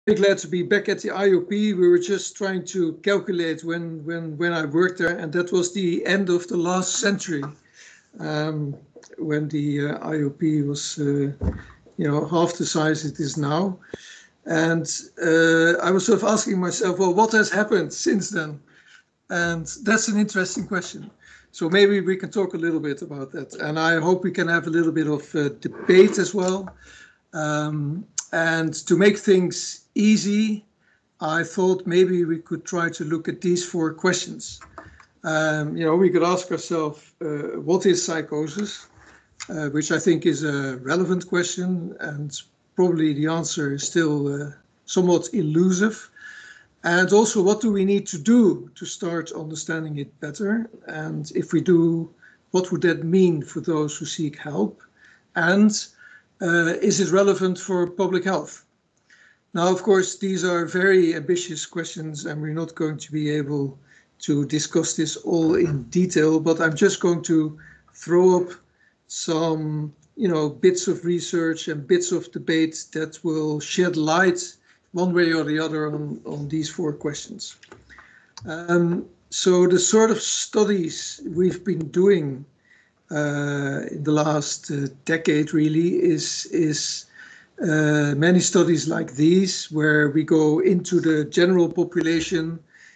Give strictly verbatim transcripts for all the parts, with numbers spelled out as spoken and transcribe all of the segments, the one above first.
very glad to be back at the I O P. We were just trying to calculate when when when I worked there, and that was the end of the last century, um, when the uh, I O P was, uh, you know, half the size it is now. And uh, I was sort of asking myself, well, what has happened since then? And that's an interesting question. So maybe we can talk a little bit about that. And I hope we can have a little bit of uh, debate as well. Um, and to make things easy, I thought maybe we could try to look at these four questions. Um, you know, we could ask ourselves, uh, what is psychosis? Uh, which I think is a relevant question, and probably the answer is still uh, somewhat elusive. And also, what do we need to do to start understanding it better? And if we do, what would that mean for those who seek help? And uh, is it relevant for public health? Now, of course, these are very ambitious questions, and we're not going to be able to discuss this all in detail, but I'm just going to throw up some, you know, bits of research and bits of debate that will shed light one way or the other on, on these four questions. Um, so the sort of studies we've been doing uh, in the last uh, decade really is, is uh, many studies like these, where we go into the general population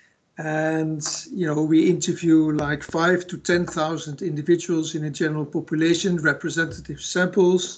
and, you know, we interview like five to ten thousand individuals in a general population, representative samples,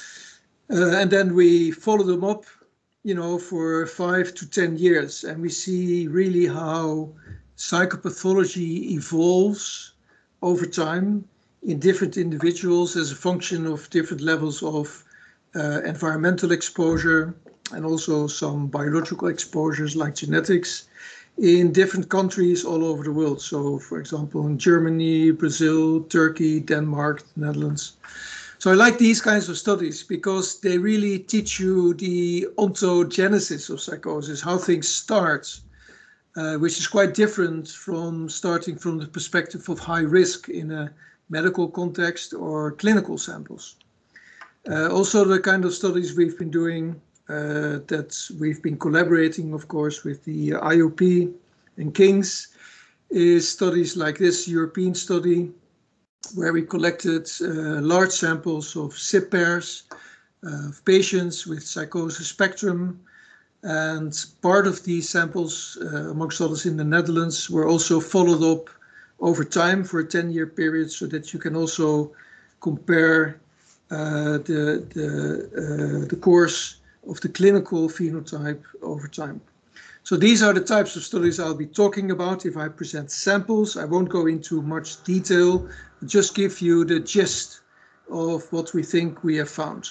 uh, and then we follow them up, you know, for five to ten years, and we see really how psychopathology evolves over time in different individuals as a function of different levels of uh, environmental exposure and also some biological exposures like genetics in different countries all over the world. So, for example, in Germany, Brazil, Turkey, Denmark, Netherlands. So I like these kinds of studies because they really teach you the ontogenesis of psychosis, how things start, uh, which is quite different from starting from the perspective of high risk in a medical context or clinical samples. Uh, also, the kind of studies we've been doing, uh, that we've been collaborating, of course, with the I O P and King's, is studies like this European study, where we collected uh, large samples of S I P pairs uh, of patients with psychosis spectrum. And part of these samples, uh, amongst others in the Netherlands, were also followed up over time for a ten year period, so that you can also compare uh, the, the, uh, the course of the clinical phenotype over time. So these are the types of studies I'll be talking about if I present samples. I won't go into much detail, but just give you the gist of what we think we have found.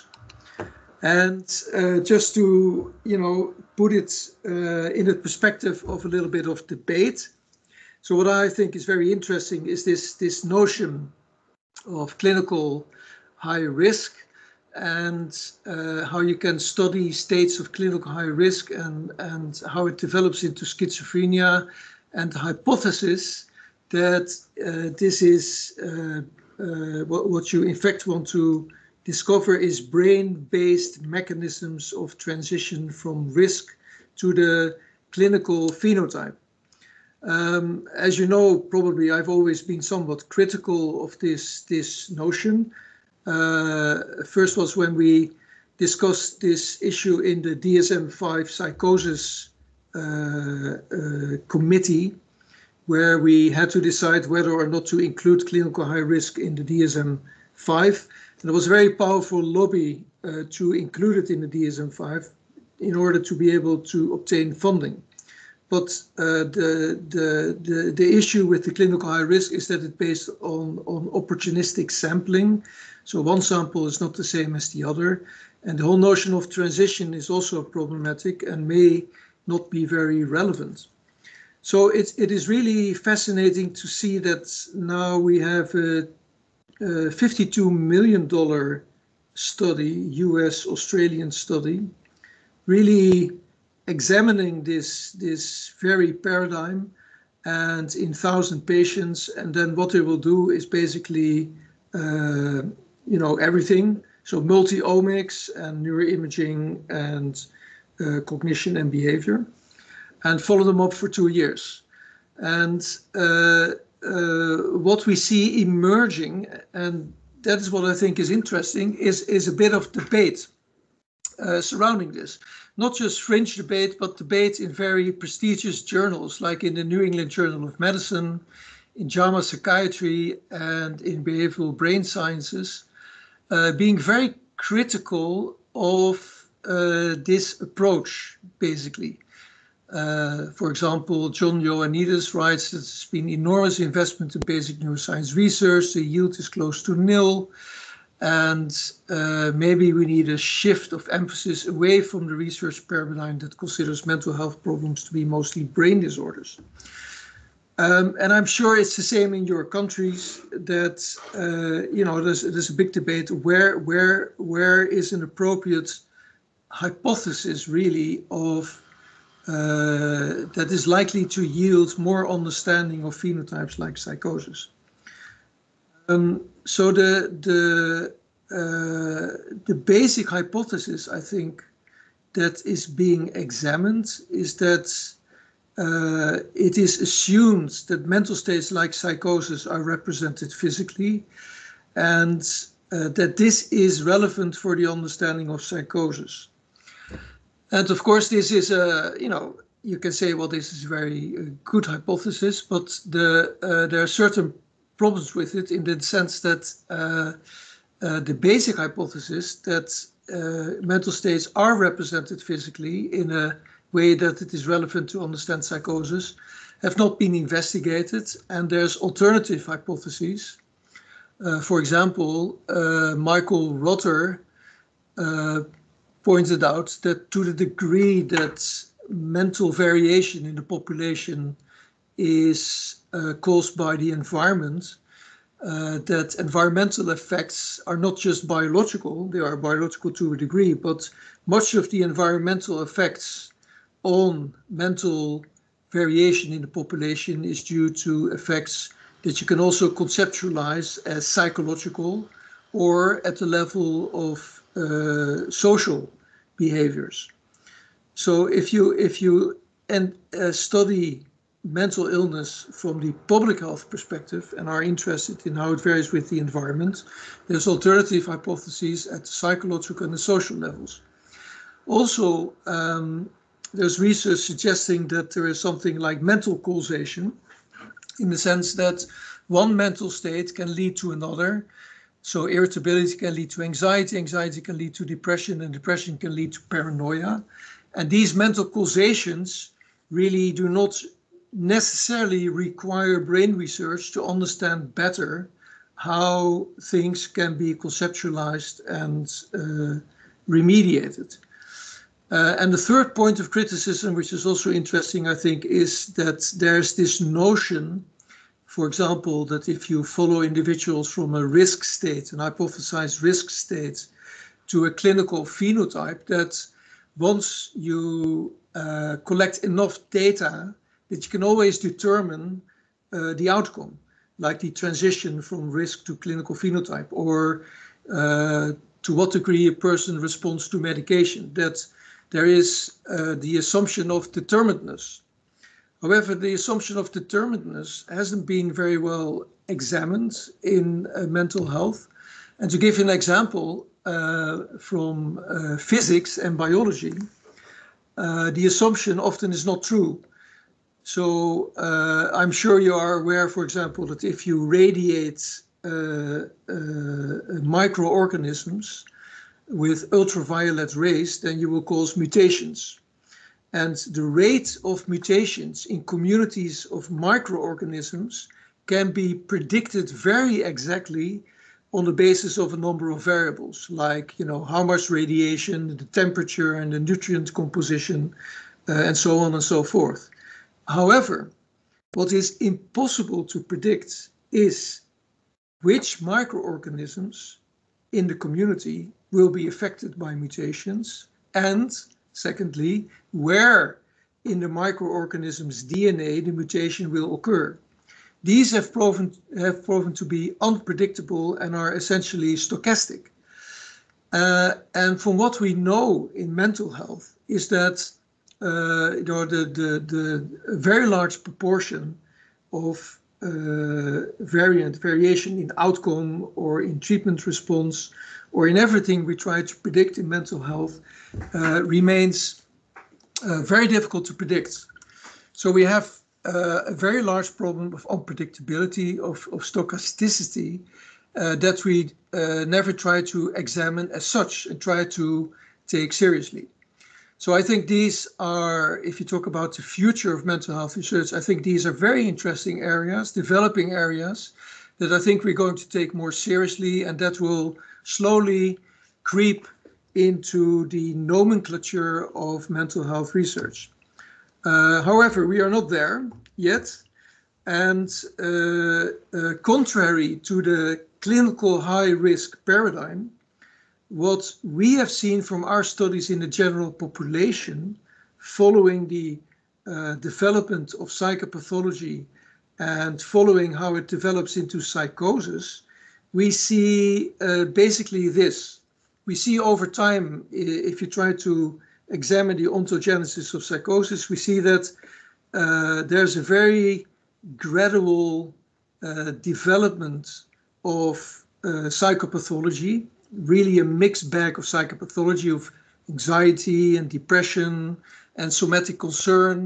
And uh, just to, you know, put it uh, in the perspective of a little bit of debate. So what I think is very interesting is this, this notion of clinical high risk, and uh, how you can study states of clinical high risk and, and how it develops into schizophrenia, and the hypothesis that uh, this is uh, uh, what, what you in fact want to discover is brain-based mechanisms of transition from risk to the clinical phenotype. Um, as you know, probably I've always been somewhat critical of this, this notion. Uh, first was when we discussed this issue in the D S M five psychosis uh, uh, committee, where we had to decide whether or not to include clinical high risk in the D S M five. And there was a very powerful lobby uh, to include it in the D S M five in order to be able to obtain funding. But uh, the, the, the, the issue with the clinical high risk is that it's based on, on opportunistic sampling. So one sample is not the same as the other. And the whole notion of transition is also problematic and may not be very relevant. So it, it is really fascinating to see that now we have a, a fifty-two million dollar study, U S Australian study, really examining this, this very paradigm and in one thousand patients. And then what they will do is basically, uh, you know, everything. So multi-omics and neuroimaging and uh, cognition and behavior, and follow them up for two years. And uh, uh, what we see emerging, and that is what I think is interesting, is, is a bit of debate uh, surrounding this. Not just fringe debate, but debate in very prestigious journals, like in the New England Journal of Medicine, in JAMA Psychiatry, and in Behavioral Brain Sciences, uh, being very critical of uh, this approach, basically. Uh, for example, John Ioannidis writes that there's been enormous investment in basic neuroscience research, the yield is close to nil, and uh, maybe we need a shift of emphasis away from the research paradigm that considers mental health problems to be mostly brain disorders. Um, and I'm sure it's the same in your countries, that uh, you know there's there's a big debate where where where is an appropriate hypothesis really of uh, that is likely to yield more understanding of phenotypes like psychosis. Um, so the the uh, the basic hypothesis, I think, that is being examined is that uh, it is assumed that mental states like psychosis are represented physically, and uh, that this is relevant for the understanding of psychosis. And of course, this is a, you know, you can say, well, this is a very uh, good hypothesis, but the uh, there are certain problems with it in the sense that uh, uh, the basic hypothesis that uh, mental states are represented physically in a way that it is relevant to understand psychosis have not been investigated, and there's alternative hypotheses. Uh, for example, uh, Michael Rotter uh, pointed out that to the degree that mental variation in the population is uh, caused by the environment, uh, that environmental effects are not just biological, they are biological to a degree, but much of the environmental effects on mental variation in the population is due to effects that you can also conceptualize as psychological or at the level of uh, social behaviors. So if you if you and uh, study mental illness from the public health perspective and are interested in how it varies with the environment, there's alternative hypotheses at the psychological and the social levels. Also, um, there's research suggesting that there is something like mental causation, in the sense that one mental state can lead to another. So irritability can lead to anxiety, anxiety can lead to depression, and depression can lead to paranoia. And these mental causations really do not necessarily require brain research to understand better how things can be conceptualized and uh, remediated. Uh, and the third point of criticism, which is also interesting, I think, is that there's this notion, for example, that if you follow individuals from a risk state, an hypothesized risk state, to a clinical phenotype, that once you uh, collect enough data, that you can always determine uh, the outcome, like the transition from risk to clinical phenotype, or uh, to what degree a person responds to medication, that there is uh, the assumption of determinedness. However, the assumption of determinedness hasn't been very well examined in uh, mental health. And to give an example uh, from uh, physics and biology, uh, the assumption often is not true. So uh, I'm sure you are aware, for example, that if you radiate uh, uh, microorganisms with ultraviolet rays, then you will cause mutations. And the rate of mutations in communities of microorganisms can be predicted very exactly on the basis of a number of variables, like, you know, how much radiation, the temperature, and the nutrient composition, uh, and so on and so forth. However, what is impossible to predict is which microorganisms in the community will be affected by mutations, and secondly, where in the microorganism's D N A the mutation will occur. These have proven, have proven to be unpredictable and are essentially stochastic. Uh, and from what we know in mental health is that uh, you know, the, the, the very large proportion of uh, variant variation in outcome or in treatment response or in everything we try to predict in mental health uh, remains uh, very difficult to predict. So we have uh, a very large problem of unpredictability, of, of stochasticity, uh, that we uh, never try to examine as such and try to take seriously. So I think these are, if you talk about the future of mental health research, I think these are very interesting areas, developing areas that I think we're going to take more seriously, and that will slowly creep into the nomenclature of mental health research. Uh, however, we are not there yet, and uh, uh, contrary to the clinical high-risk paradigm, what we have seen from our studies in the general population following the uh, development of psychopathology and following how it develops into psychosis, we see uh, basically this. We see over time, if you try to examine the ontogenesis of psychosis, we see that uh, there's a very gradual uh, development of uh, psychopathology, really a mixed bag of psychopathology, of anxiety and depression and somatic concern.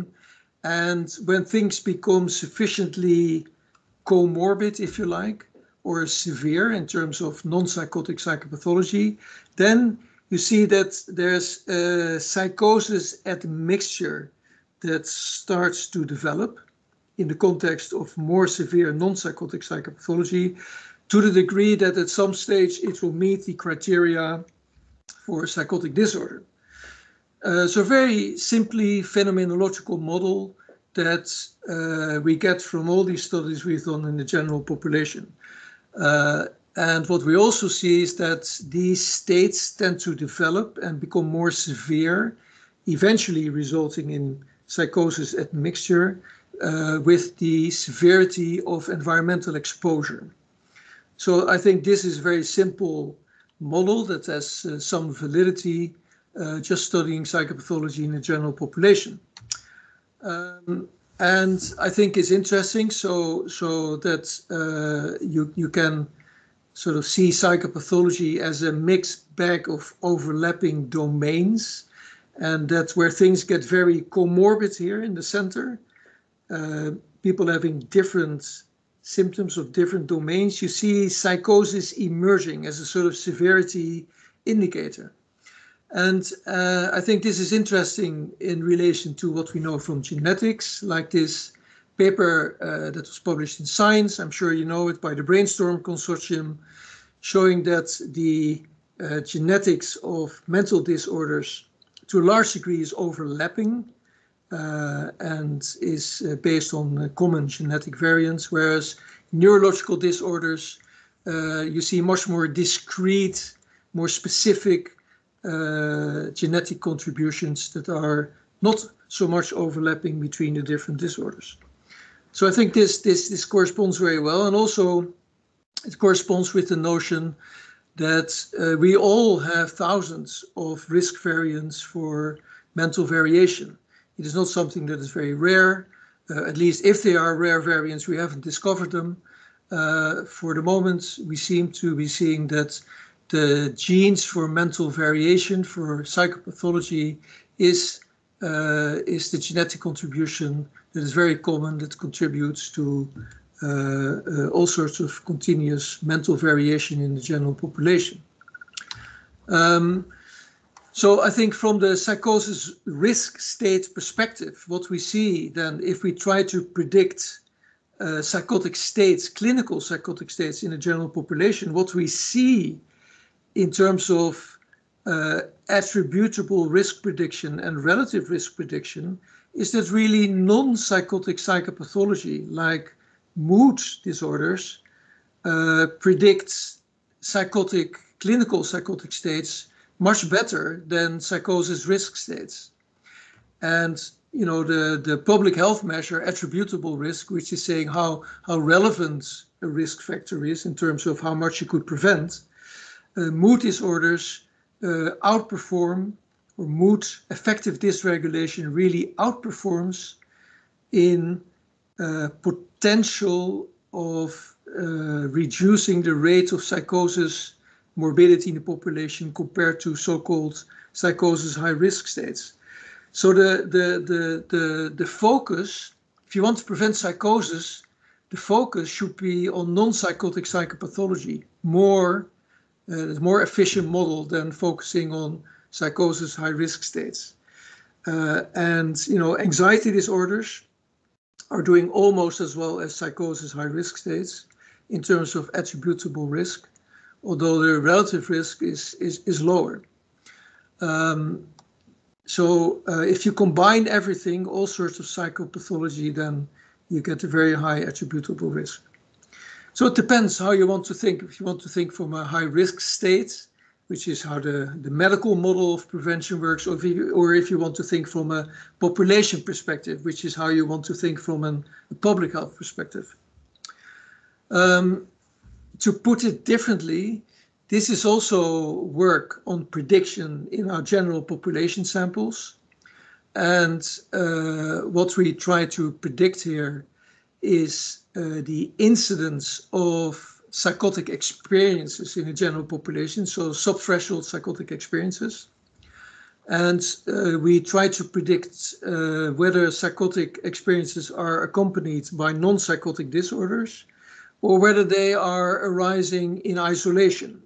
And when things become sufficiently comorbid, if you like, or severe in terms of non-psychotic psychopathology, then you see that there's a psychosis at mixture that starts to develop in the context of more severe non-psychotic psychopathology, to the degree that at some stage it will meet the criteria for a psychotic disorder. Uh, so very simply phenomenological model that uh, we get from all these studies we've done in the general population. Uh, and what we also see is that these states tend to develop and become more severe, eventually resulting in psychosis at mixture uh, with the severity of environmental exposure. So I think this is a very simple model that has uh, some validity, uh, just studying psychopathology in the general population. Um, and I think it's interesting so, so that uh, you, you can sort of see psychopathology as a mixed bag of overlapping domains. And that's where things get very comorbid here in the center. Uh, people having different symptoms of different domains. You see psychosis emerging as a sort of severity indicator. And uh, I think this is interesting in relation to what we know from genetics, like this paper uh, that was published in Science, I'm sure you know it, by the Brainstorm Consortium, showing that the uh, genetics of mental disorders to a large degree is overlapping uh, and is uh, based on uh, common genetic variants, whereas neurological disorders, uh, you see much more discrete, more specific uh, genetic contributions that are not so much overlapping between the different disorders. So I think this, this, this corresponds very well, and also it corresponds with the notion that uh, we all have thousands of risk variants for mental variation. It is not something that is very rare. Uh, at least if they are rare variants, we haven't discovered them. Uh, for the moment, we seem to be seeing that the genes for mental variation, for psychopathology, is, uh, is the genetic contribution that is very common, that contributes to uh, uh, all sorts of continuous mental variation in the general population. Um, So I think from the psychosis risk state perspective, what we see then, if we try to predict uh, psychotic states, clinical psychotic states in the general population, what we see in terms of uh, attributable risk prediction and relative risk prediction is that really non-psychotic psychopathology, like mood disorders, uh, predicts psychotic, clinical psychotic states much better than psychosis risk states. And, you know, the, the public health measure attributable risk, which is saying how, how relevant a risk factor is in terms of how much you could prevent, uh, mood disorders uh, outperform, or mood affective dysregulation really outperforms in uh, potential of uh, reducing the rate of psychosis morbidity in the population compared to so-called psychosis high-risk states. So the, the, the, the, the focus, if you want to prevent psychosis, the focus should be on non-psychotic psychopathology, more, uh, more efficient model than focusing on psychosis high-risk states. Uh, and, you know, anxiety disorders are doing almost as well as psychosis high-risk states in terms of attributable risk, although the relative risk is, is, is lower. Um, so uh, if you combine everything, all sorts of psychopathology, then you get a very high attributable risk. So it depends how you want to think. If you want to think from a high-risk state, which is how the, the medical model of prevention works, or if, you, or if you want to think from a population perspective, which is how you want to think from an, a public health perspective. Um, to put it differently, this is also work on prediction in our general population samples. And uh, what we try to predict here is uh, the incidence of psychotic experiences in the general population, so subthreshold psychotic experiences. And uh, we try to predict uh, whether psychotic experiences are accompanied by non-psychotic disorders or whether they are arising in isolation.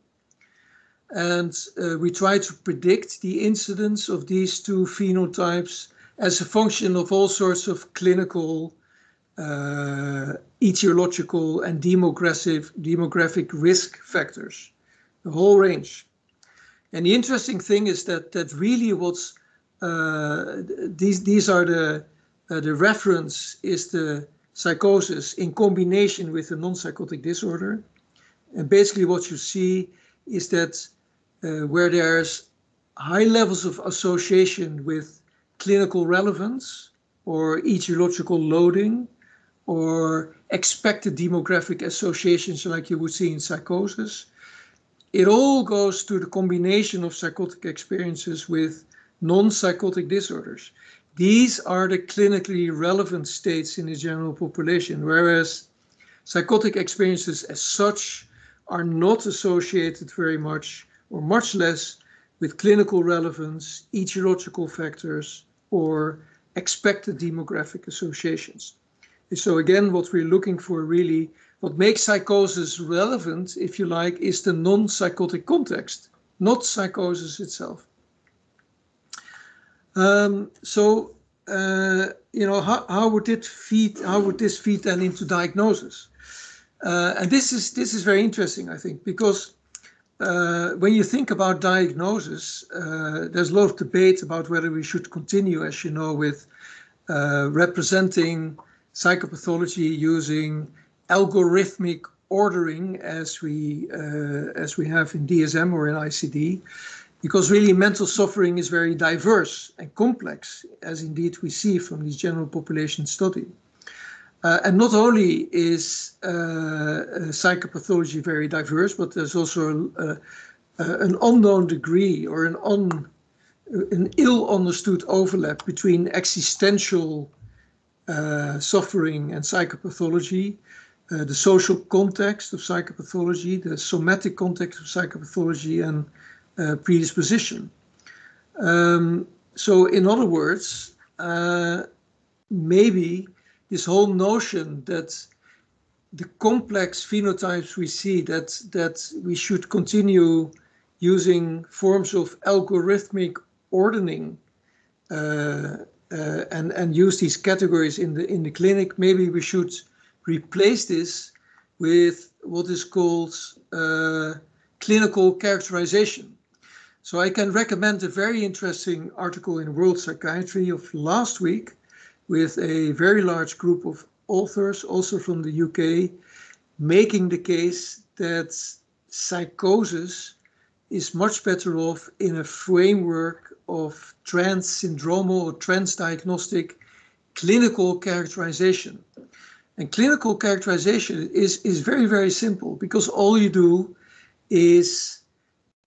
And uh, we try to predict the incidence of these two phenotypes as a function of all sorts of clinical, uh, etiological, and demographic, demographic risk factors, the whole range. And the interesting thing is that that really what's uh, these these are the uh, the reference is the psychosis in combination with a non-psychotic disorder, and basically what you see is that uh, where there's high levels of association with clinical relevance or etiological loading or expected demographic associations like you would see in psychosis, it all goes to the combination of psychotic experiences with non-psychotic disorders. These are the clinically relevant states in the general population, whereas psychotic experiences as such are not associated very much or much less with clinical relevance, etiological factors, or expected demographic associations. And so again, what we're looking for really, what makes psychosis relevant, if you like, is the non-psychotic context, not psychosis itself. Um, so, uh, you know, how, how would it feed, how would this feed then into diagnosis? Uh, and this is, this is very interesting, I think, because uh, when you think about diagnosis, uh, there's a lot of debate about whether we should continue, as you know, with uh, representing psychopathology using algorithmic ordering as we, uh, as we have in D S M or in I C D. Because really mental suffering is very diverse and complex, as indeed we see from this general population study. Uh, and not only is uh, psychopathology very diverse, but there's also a, a, an unknown degree or an, un, an ill-understood overlap between existential uh, suffering and psychopathology, uh, the social context of psychopathology, the somatic context of psychopathology, and Uh, predisposition. Um, so in other words, uh, maybe this whole notion that the complex phenotypes we see, that, that we should continue using forms of algorithmic ordering uh, uh, and, and use these categories in the, in the clinic, maybe we should replace this with what is called uh, clinical characterization. So I can recommend a very interesting article in World Psychiatry of last week with a very large group of authors, also from the U K, making the case that psychosis is much better off in a framework of trans-syndromal or trans-diagnostic clinical characterization. And clinical characterization is, is very, very simple, because all you do is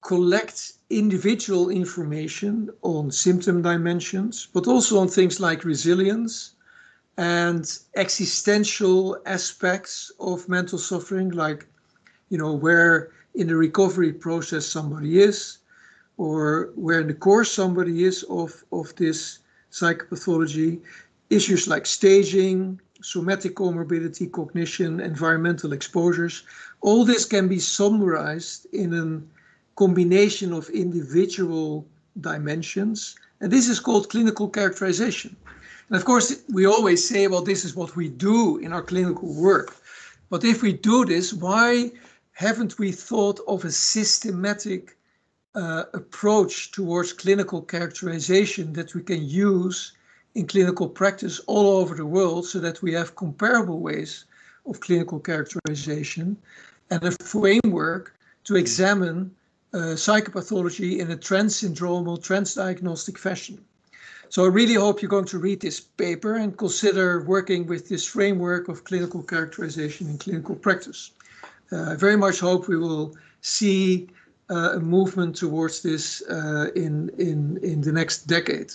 collect individual information on symptom dimensions, but also on things like resilience and existential aspects of mental suffering, like, you know, where in the recovery process somebody is, or where in the course somebody is of, of this psychopathology. Issues like staging, somatic comorbidity, cognition, environmental exposures. All this can be summarized in a combination of individual dimensions, and this is called clinical characterization. And of course, we always say, well, this is what we do in our clinical work. But if we do this, why haven't we thought of a systematic uh, approach towards clinical characterization that we can use in clinical practice all over the world, so that we have comparable ways of clinical characterization and a framework to examine uh, psychopathology in a trans-syndromal, trans-diagnostic fashion? So I really hope you're going to read this paper and consider working with this framework of clinical characterization in clinical practice. Uh, I very much hope we will see uh, a movement towards this uh, in, in, in the next decade.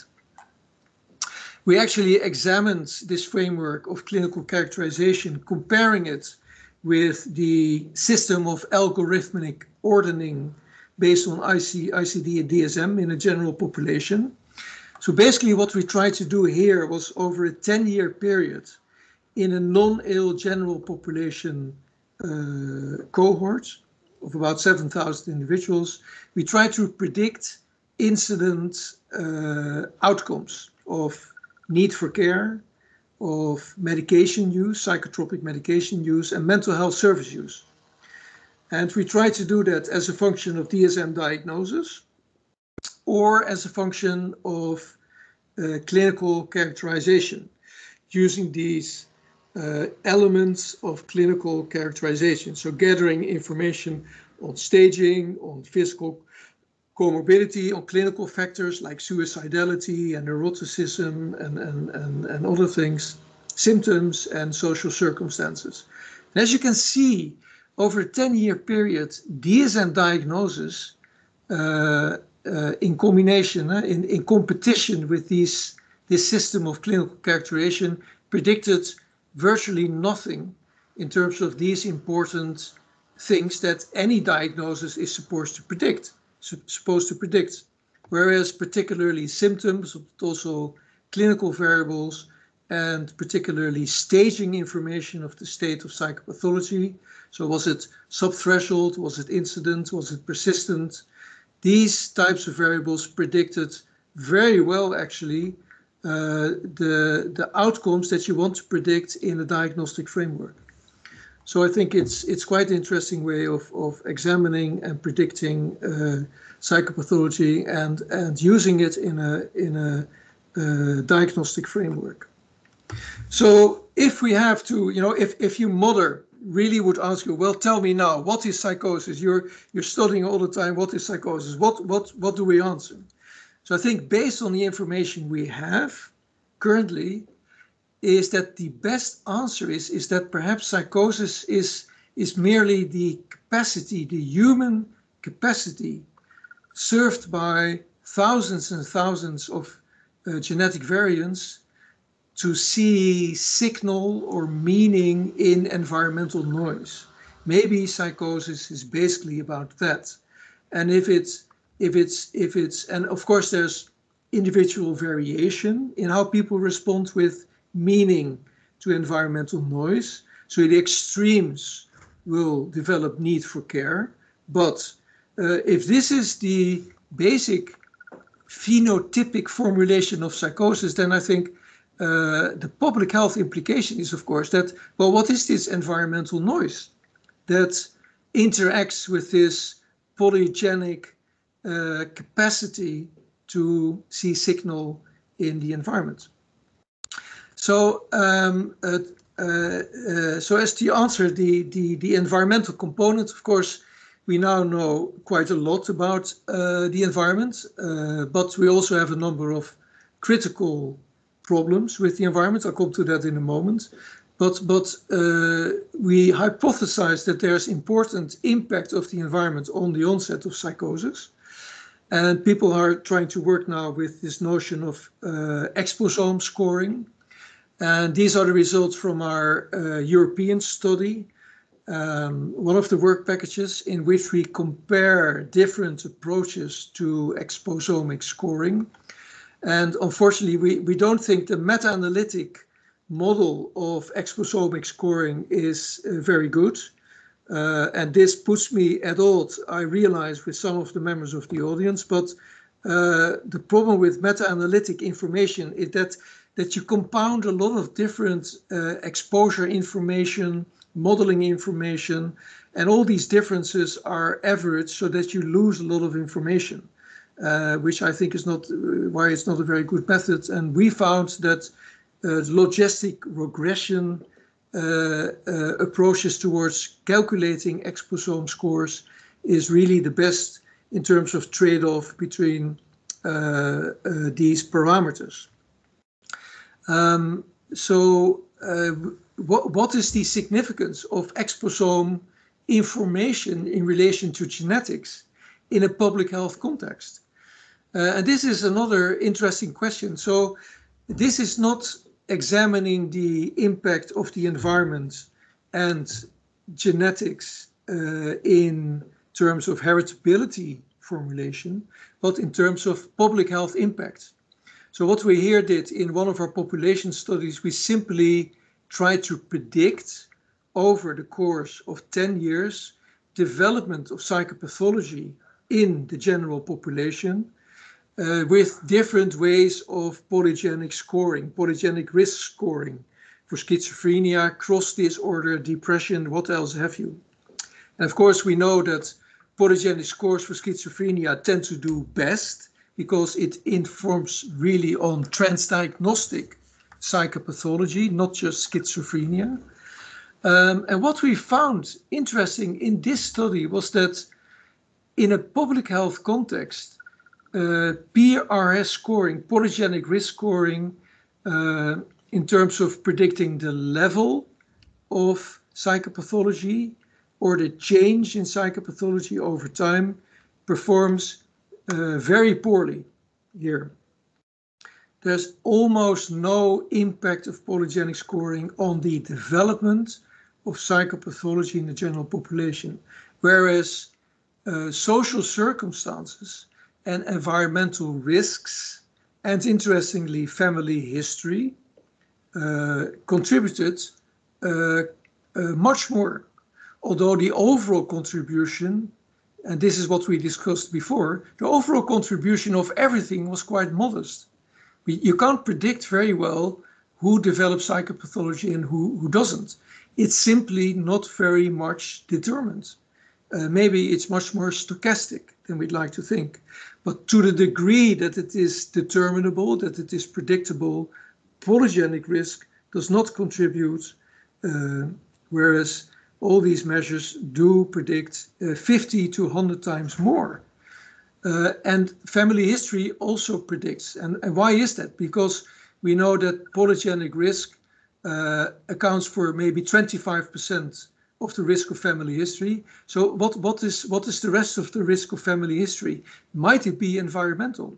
We actually examined this framework of clinical characterization, comparing it with the system of algorithmic ordering based on I C, I C D and D S M in a general population. So basically what we tried to do here was, over a ten-year period in a non-ill general population uh, cohort of about seven thousand individuals, we tried to predict incident uh, outcomes of need for care, of medication use, psychotropic medication use, and mental health service use. And we tried to do that as a function of D S M diagnosis, or as a function of uh, clinical characterization, using these uh, elements of clinical characterization. So gathering information on staging, on physical comorbidity, on clinical factors like suicidality and neuroticism and, and, and, and other things, symptoms and social circumstances. And as you can see, over a ten-year period, D S M diagnosis uh, uh, in combination, uh, in, in competition with these, this system of clinical characterization, predicted virtually nothing in terms of these important things that any diagnosis is supposed to predict. supposed to predict, whereas particularly symptoms, but also clinical variables, and particularly staging information of the state of psychopathology. So was it subthreshold, was it incident, was it persistent? These types of variables predicted very well, actually, uh, the, the outcomes that you want to predict in a diagnostic framework. So I think it's it's quite an interesting way of, of examining and predicting uh, psychopathology and, and using it in a, in a uh, diagnostic framework. So if we have to, you know, if, if your mother really would ask you, well, tell me now, what is psychosis? You're, you're studying all the time, what is psychosis? What, what, what do we answer? So I think based on the information we have currently, is that the best answer is, is that perhaps psychosis is, is merely the capacity, the human capacity served by thousands and thousands of uh, genetic variants to see signal or meaning in environmental noise. Maybe psychosis is basically about that. And if it's, if it's, if it's, and of course there's individual variation in how people respond with meaning to environmental noise. So the extremes will develop need for care. But uh, if this is the basic phenotypic formulation of psychosis, then I think uh, the public health implication is, of course, that, well, what is this environmental noise that interacts with this polygenic uh, capacity to see signal in the environment? So, um, uh, uh, uh, so as to answer the, the, the environmental component, of course, we now know quite a lot about uh, the environment, uh, but we also have a number of critical problems with the environment. I'll come to that in a moment. But, but uh, we hypothesize that there's important impact of the environment on the onset of psychosis. And people are trying to work now with this notion of uh, exposome scoring. And these are the results from our uh, European study, um, one of the work packages in which we compare different approaches to exposomic scoring. And unfortunately, we, we don't think the meta-analytic model of exposomic scoring is uh, very good. Uh, and this puts me at odds, I realize, with some of the members of the audience. But uh, the problem with meta-analytic information is that, that you compound a lot of different uh, exposure information, modeling information, and all these differences are averaged so that you lose a lot of information, uh, which I think is not uh, why it's not a very good method. And we found that uh, logistic regression Uh, uh, approaches towards calculating exposome scores is really the best in terms of trade-off between uh, uh, these parameters. Um, so uh, what, what is the significance of exposome information in relation to genetics in a public health context? Uh, and this is another interesting question. So this is not examining the impact of the environment and genetics uh, in terms of heritability formulation, but in terms of public health impact. So what we here did in one of our population studies, we simply tried to predict over the course of ten years development of psychopathology in the general population, Uh, with different ways of polygenic scoring, polygenic risk scoring for schizophrenia, cross disorder, depression, what else have you. And of course, we know that polygenic scores for schizophrenia tend to do best because it informs really on transdiagnostic psychopathology, not just schizophrenia. Um, and what we found interesting in this study was that in a public health context, Uh, P R S scoring, polygenic risk scoring, uh, in terms of predicting the level of psychopathology or the change in psychopathology over time, performs uh, very poorly here. There's almost no impact of polygenic scoring on the development of psychopathology in the general population, whereas uh, social circumstances and environmental risks, and interestingly, family history, uh, contributed uh, uh, much more. Although the overall contribution, and this is what we discussed before, the overall contribution of everything was quite modest. We, you can't predict very well who develops psychopathology and who, who doesn't. It's simply not very much determined. Uh, maybe it's much more stochastic than we'd like to think. But to the degree that it is determinable, that it is predictable, polygenic risk does not contribute, uh, whereas all these measures do predict uh, fifty to one hundred times more. Uh, and family history also predicts. And, and why is that? Because we know that polygenic risk uh, accounts for maybe twenty-five percent of the risk of family history. So what, what, is, what is the rest of the risk of family history? Might it be environmental?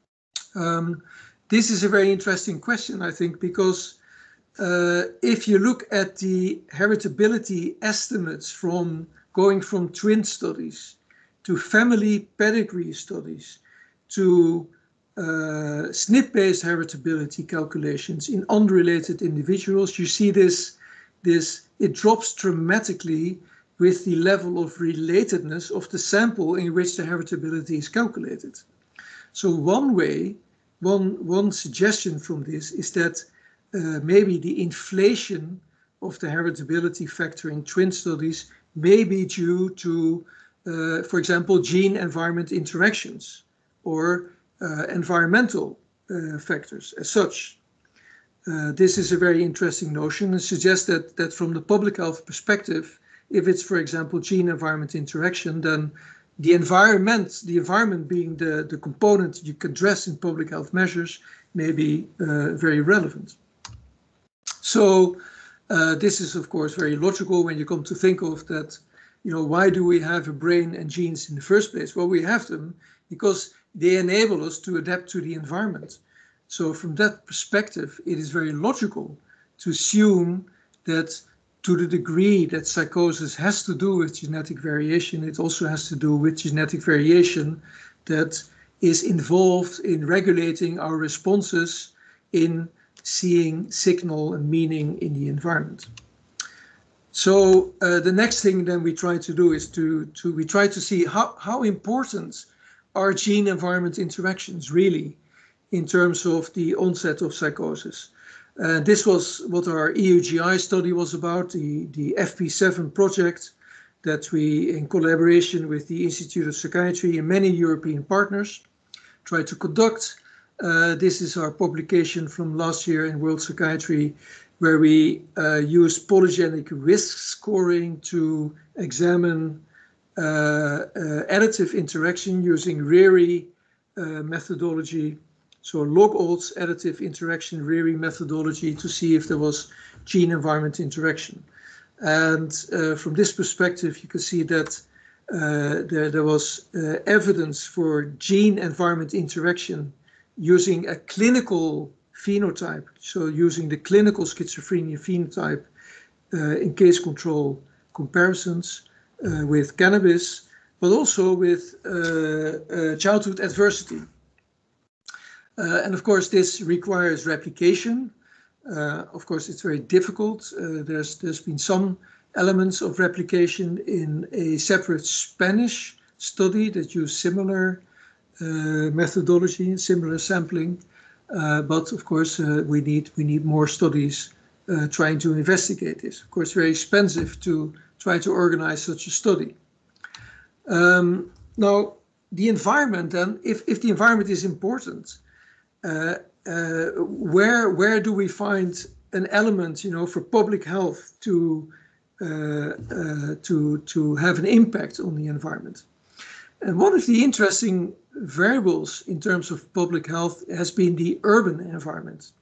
Um, this is a very interesting question, I think, because uh, if you look at the heritability estimates from going from twin studies to family pedigree studies to uh, S N P-based heritability calculations in unrelated individuals, you see this, this it drops dramatically with the level of relatedness of the sample in which the heritability is calculated. So one way, one, one suggestion from this is that uh, maybe the inflation of the heritability factor in twin studies may be due to, uh, for example, gene-environment interactions or uh, environmental uh, factors as such. Uh, this is a very interesting notion and suggests that, that from the public health perspective, if it's, for example, gene-environment interaction, then the environment, the environment being the, the component you can address in public health measures, may be uh, very relevant. So Uh, this is, of course, very logical when you come to think of that, you know, why do we have a brain and genes in the first place? Well, we have them because they enable us to adapt to the environment. So from that perspective, it is very logical to assume that to the degree that psychosis has to do with genetic variation, it also has to do with genetic variation that is involved in regulating our responses in seeing signal and meaning in the environment. So uh, the next thing then we try to do is to, to we try to see how, how important are gene-environment interactions really in terms of the onset of psychosis. Uh, this was what our E U G I study was about, the, the F P seven project that we, in collaboration with the Institute of Psychiatry and many European partners, tried to conduct. Uh, this is our publication from last year in World Psychiatry, where we uh, used polygenic risk scoring to examine uh, uh, additive interaction using Reri uh, methodology. So log-odds additive interaction Reri methodology to see if there was gene-environment interaction. And uh, from this perspective, you can see that uh, there, there was uh, evidence for gene-environment interaction using a clinical phenotype, so using the clinical schizophrenia phenotype uh, in case control comparisons uh, with cannabis, but also with uh, uh, childhood adversity. Uh, and of course, this requires replication. Uh, of course, it's very difficult. Uh, there's, there's been some elements of replication in a separate Spanish study that used similar uh, methodology, similar sampling. Uh, but of course, uh, we need we need more studies uh, trying to investigate this. Of course, very expensive to try to organize such a study. Um, now, the environment then, if, if the environment is important, uh, uh, where where do we find an element, you know, for public health to uh, uh, to to have an impact on the environment? And one of the interesting variables in terms of public health has been the urban environment.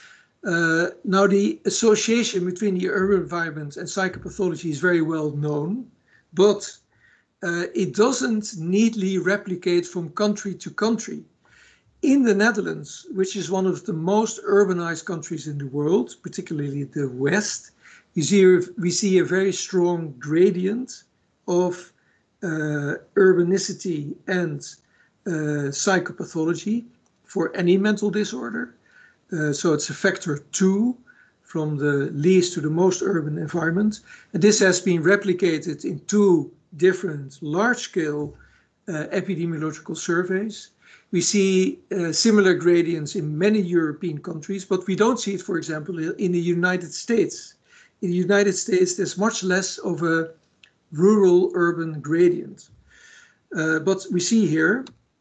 Uh, now, the association between the urban environment and psychopathology is very well known, but uh, it doesn't neatly replicate from country to country. In the Netherlands, which is one of the most urbanized countries in the world, particularly the West, we see, we see a very strong gradient of uh, urbanicity and uh, psychopathology for any mental disorder. Uh, so it's a factor two from the least to the most urban environment. And this has been replicated in two different large-scale uh, epidemiological surveys. We see uh, similar gradients in many European countries, but we don't see it, for example, in the United States. In the United States, there's much less of a rural-urban gradient. Uh, but we see here,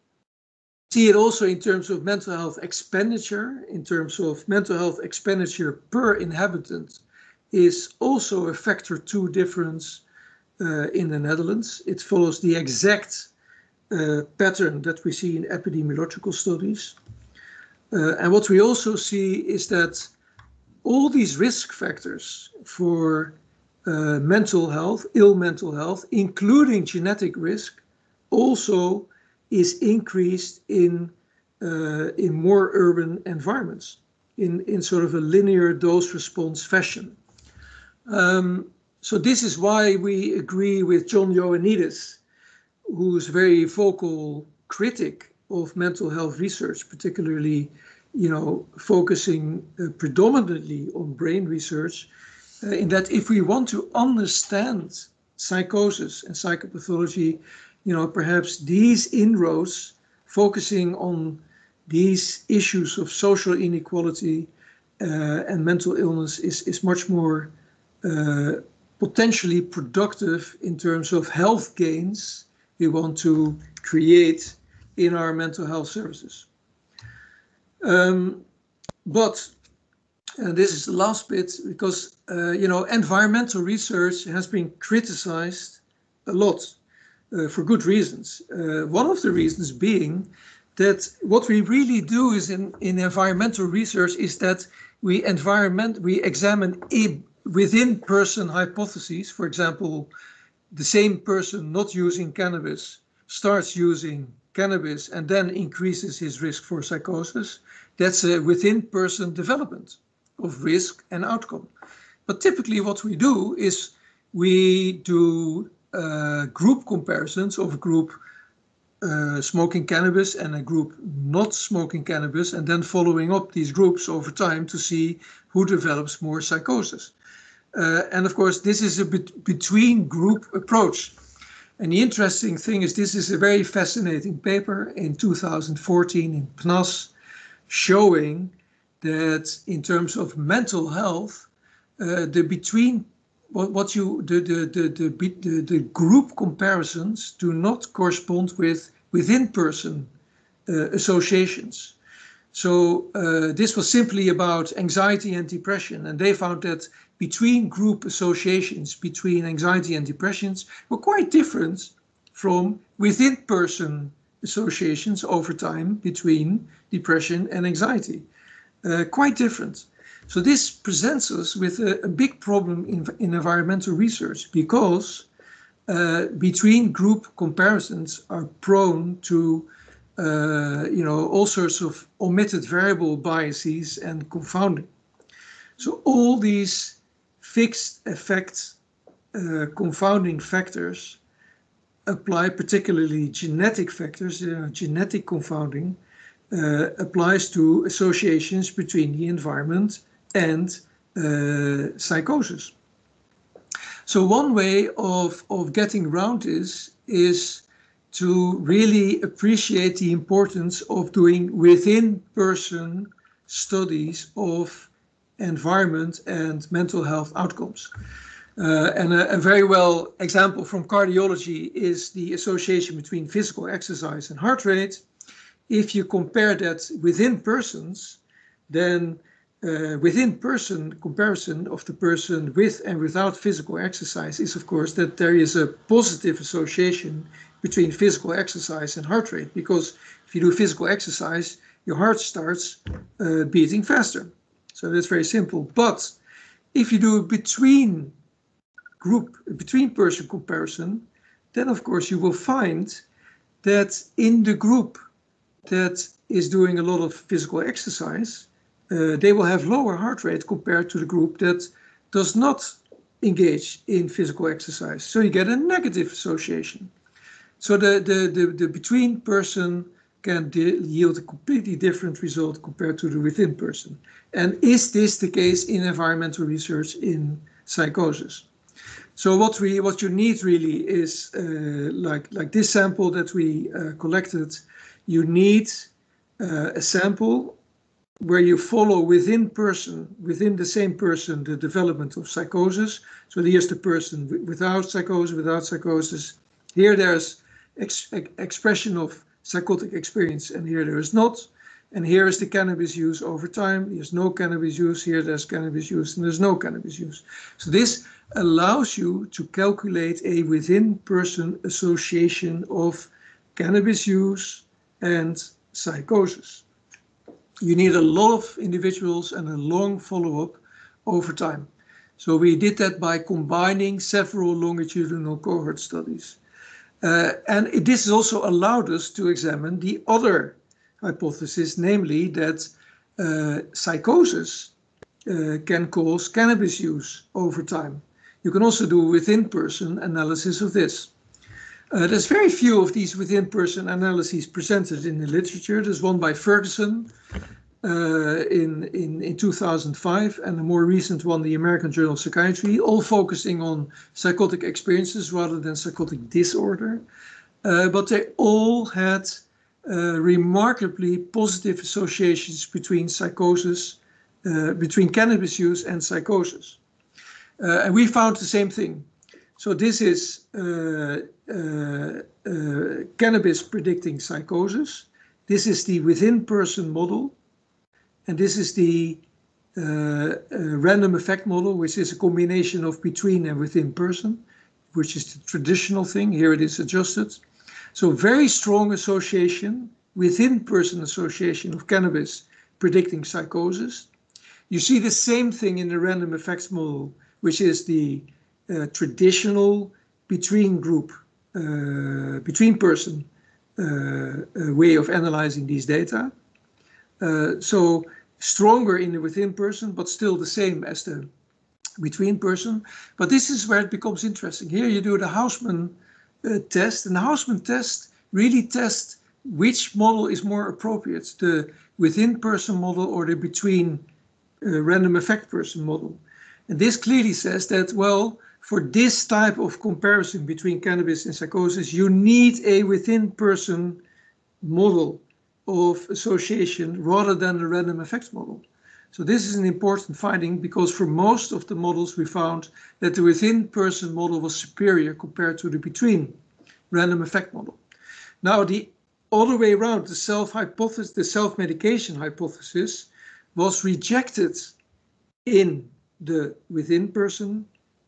see it also in terms of mental health expenditure, in terms of mental health expenditure per inhabitant is also a factor two difference uh, in the Netherlands. It follows the exact uh, pattern that we see in epidemiological studies. Uh, and what we also see is that all these risk factors for uh, mental health, ill mental health, including genetic risk, also is increased in uh, in more urban environments, in, in sort of a linear dose-response fashion. Um, so this is why we agree with John Ioannidis, who's a very vocal critic of mental health research, particularly, you know, focusing uh, predominantly on brain research, uh, in that if we want to understand psychosis and psychopathology, you know, perhaps these inroads focusing on these issues of social inequality uh, and mental illness is, is much more uh, potentially productive in terms of health gains we want to create in our mental health services. Um, but, and this is the last bit, because, uh, you know, environmental research has been criticized a lot. Uh, for good reasons. Uh, one of the reasons being that what we really do is in, in environmental research is that we environment we examine a within person hypotheses, for example, the same person not using cannabis starts using cannabis and then increases his risk for psychosis, that's a within person development of risk and outcome. But typically what we do is we do uh, group comparisons of a group uh, smoking cannabis and a group not smoking cannabis, and then following up these groups over time to see who develops more psychosis. Uh, and of course, this is a bet between group approach. And the interesting thing is this is a very fascinating paper in two thousand fourteen in P N A S showing that in terms of mental health, uh, the between what, what you the the, the the the the group comparisons do not correspond with within person uh, associations. So uh, this was simply about anxiety and depression, and they found that between group associations between anxiety and depressions were quite different from within person associations over time between depression and anxiety. Uh, quite different. So this presents us with a, a big problem in, in environmental research, because uh, between group comparisons are prone to uh, you know, all sorts of omitted variable biases and confounding. So all these fixed effect uh, confounding factors apply, particularly genetic factors, uh, genetic confounding, Uh, applies to associations between the environment and uh, psychosis. So one way of, of getting around this is to really appreciate the importance of doing within person studies of environment and mental health outcomes. Uh, and a, a very well example from cardiology is the association between physical exercise and heart rate. If you compare that within persons, then uh, within person comparison of the person with and without physical exercise is, of course, that there is a positive association between physical exercise and heart rate, because if you do physical exercise, your heart starts uh, beating faster. So that's very simple. But if you do a between group, between person comparison, then of course you will find that in the group that is doing a lot of physical exercise, uh, they will have lower heart rate compared to the group that does not engage in physical exercise. So you get a negative association. So the, the, the, the between person can yield a completely different result compared to the within person. And is this the case in environmental research in psychosis? So what we what you need really is uh, like, like this sample that we uh, collected. You need uh, a sample where you follow within person, within the same person, the development of psychosis. So here's the person without psychosis, without psychosis. Here there's ex expression of psychotic experience, and here there is not. And here is the cannabis use over time. There's no cannabis use. Here there's cannabis use, and there's no cannabis use. So this allows you to calculate a within person association of cannabis use and psychosis. You need a lot of individuals and a long follow-up over time. So we did that by combining several longitudinal cohort studies. Uh, and it, this has also allowed us to examine the other hypothesis, namely that uh, psychosis uh, can cause cannabis use over time. You can also do within-person analysis of this. Uh, there's very few of these within-person analyses presented in the literature. There's one by Ferguson uh, in, in, in two thousand five, and a more recent one, the American Journal of Psychiatry, all focusing on psychotic experiences rather than psychotic disorder. Uh, but they all had uh, remarkably positive associations between psychosis, uh, between cannabis use and psychosis. Uh, and we found the same thing. So this is uh, uh, uh, cannabis predicting psychosis. This is the within-person model. And this is the uh, uh, random effect model, which is a combination of between and within person, which is the traditional thing. Here it is adjusted. So very strong association, within-person association of cannabis predicting psychosis. You see the same thing in the random effects model which is the uh, traditional between group, uh, between person uh, uh, way of analyzing these data. Uh, so stronger in the within person, but still the same as the between person. But this is where it becomes interesting. Here you do the Hausman uh, test, and the Hausman test really tests which model is more appropriate, the within person model or the between uh, random effect person model. And this clearly says that, well, for this type of comparison between cannabis and psychosis, you need a within person model of association rather than the random effects model. So this is an important finding, because for most of the models we found that the within person model was superior compared to the between random effect model. Now the other way around, the self-hypothesis, the self-medication hypothesis was rejected in the within person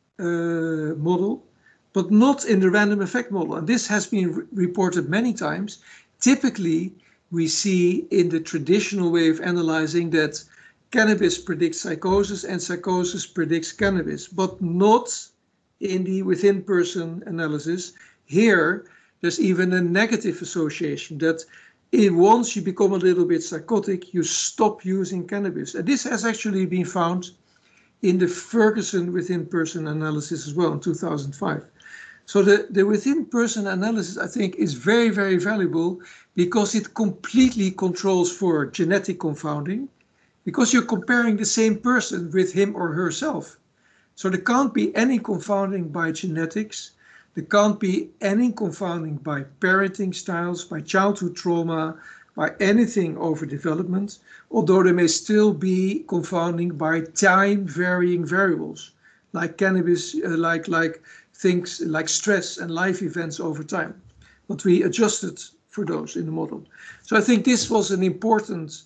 uh, model, but not in the random effect model. And this has been re reported many times. Typically, we see in the traditional way of analyzing that cannabis predicts psychosis and psychosis predicts cannabis, but not in the within person analysis. Here, there's even a negative association that in once you become a little bit psychotic, you stop using cannabis. And this has actually been found in the Ferguson within person analysis as well in two thousand five. So the, the within person analysis, I think, is very, very valuable because it completely controls for genetic confounding, because you're comparing the same person with him or herself. So there can't be any confounding by genetics. There can't be any confounding by parenting styles, by childhood trauma, by anything over development, although there may still be confounding by time varying variables, like cannabis, uh, like, like things like stress and life events over time. But we adjusted for those in the model. So I think this was an important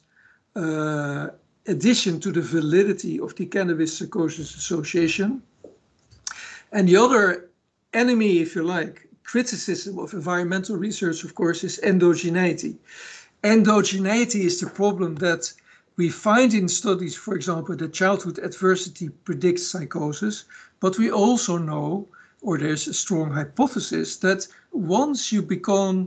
uh, addition to the validity of the cannabis psychosis association. And the other enemy, if you like, criticism of environmental research, of course, is endogeneity. Endogeneity is the problem that we find in studies, for example, that childhood adversity predicts psychosis, but we also know, or there's a strong hypothesis, that once you become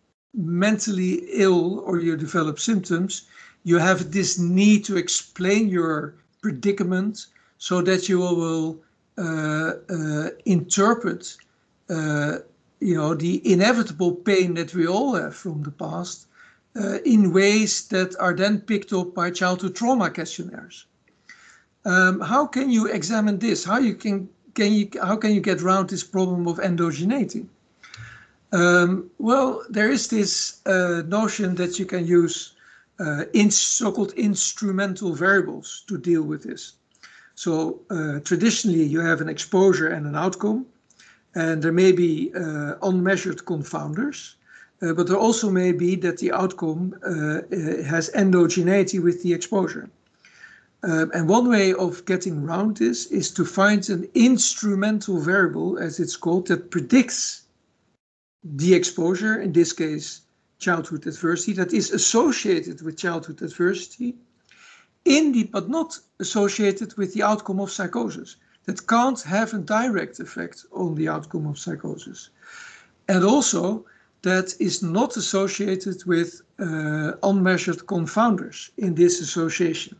mentally ill or you develop symptoms, you have this need to explain your predicament so that you will uh, uh, interpret uh, you know, the inevitable pain that we all have from the past uh, in ways that are then picked up by childhood trauma questionnaires. Um, how can you examine this? How you can, can you, how can you get around this problem of endogeneity? Um, well, there is this uh, notion that you can use uh, in so-called instrumental variables to deal with this. So uh, traditionally you have an exposure and an outcome, and there may be uh, unmeasured confounders, uh, but there also may be that the outcome uh, has endogeneity with the exposure. Um, and one way of getting around this is to find an instrumental variable, as it's called, that predicts the exposure, in this case childhood adversity, that is associated with childhood adversity, in the, but not associated with the outcome of psychosis. That can't have a direct effect on the outcome of psychosis. And also, that is not associated with uh, unmeasured confounders in this association.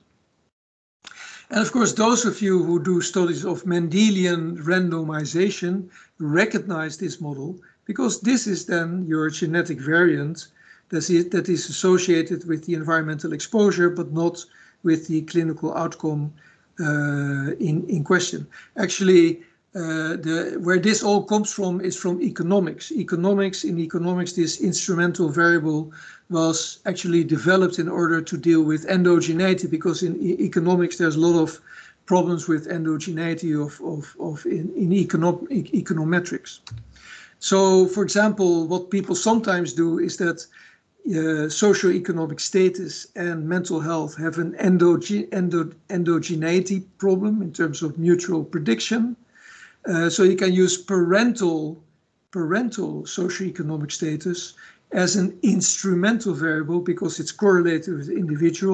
And of course, those of you who do studies of Mendelian randomization recognize this model, because this is then your genetic variant that is, that is associated with the environmental exposure, but not with the clinical outcome uh, in, in question. Actually, uh, the, where this all comes from is from economics. Economics, in economics, this instrumental variable was actually developed in order to deal with endogeneity, because in e economics there's a lot of problems with endogeneity of, of, of in, in econo e econometrics. So, for example, what people sometimes do is that uh, socioeconomic status and mental health have an endoge endo endogeneity problem in terms of mutual prediction. Uh, so you can use parental, parental socioeconomic status as an instrumental variable because it's correlated with the individual,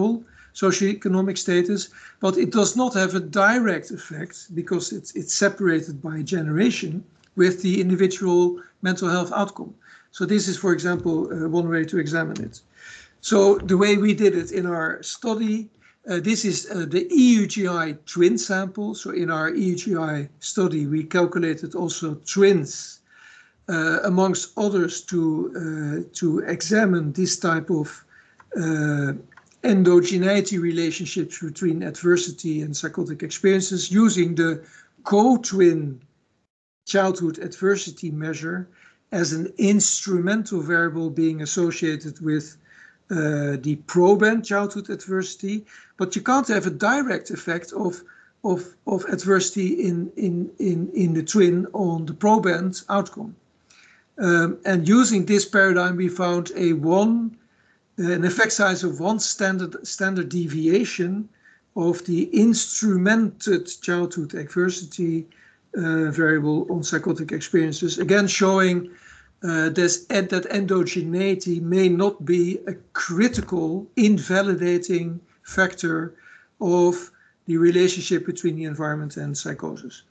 socioeconomic status, but it does not have a direct effect because it's, it's separated by generation with the individual mental health outcome. So this is, for example, uh, one way to examine it. So the way we did it in our study, uh, this is uh, the E U G I twin sample. So in our E U G I study, we calculated also twins, uh, amongst others, to, uh, to examine this type of uh, endogeneity relationships between adversity and psychotic experiences using the co-twin childhood adversity measure as an instrumental variable being associated with uh, the proband childhood adversity, but you can't have a direct effect of of, of adversity in, in, in, in the twin on the proband outcome. Um, and using this paradigm, we found a one an effect size of one standard standard deviation of the instrumented childhood adversity uh, variable on psychotic experiences, again showing uh, this, that endogeneity may not be a critical invalidating factor of the relationship between the environment and psychosis.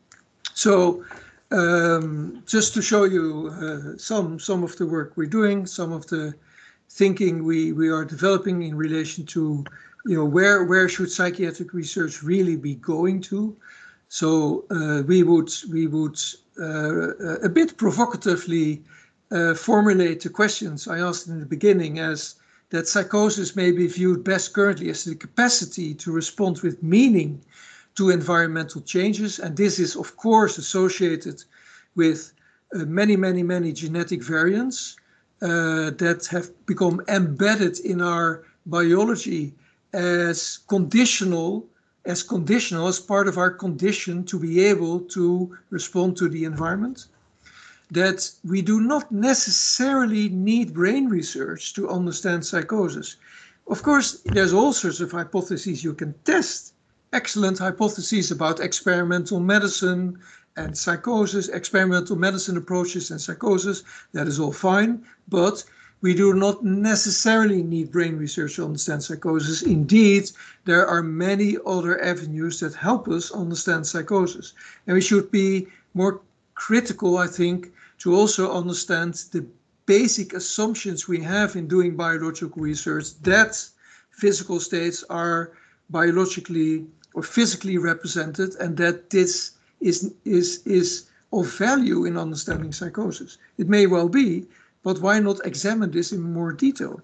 So um, just to show you uh, some, some of the work we're doing, some of the thinking we, we are developing in relation to, you know, where, where should psychiatric research really be going to. So uh, we would, we would uh, a bit provocatively uh, formulate the questions I asked in the beginning as that psychosis may be viewed best currently as the capacity to respond with meaning to environmental changes. And this is, of course, associated with uh, many, many, many genetic variants uh, that have become embedded in our biology as conditional, as conditional, as part of our condition to be able to respond to the environment. That we do not necessarily need brain research to understand psychosis. Of course, there's all sorts of hypotheses you can test. Excellent hypotheses about experimental medicine and psychosis, experimental medicine approaches and psychosis, that is all fine, but we do not necessarily need brain research to understand psychosis. Indeed, there are many other avenues that help us understand psychosis. And we should be more critical, I think, to also understand the basic assumptions we have in doing biological research, that physical states are biologically or physically represented, and that this is, is, is of value in understanding psychosis. It may well be, but why not examine this in more detail?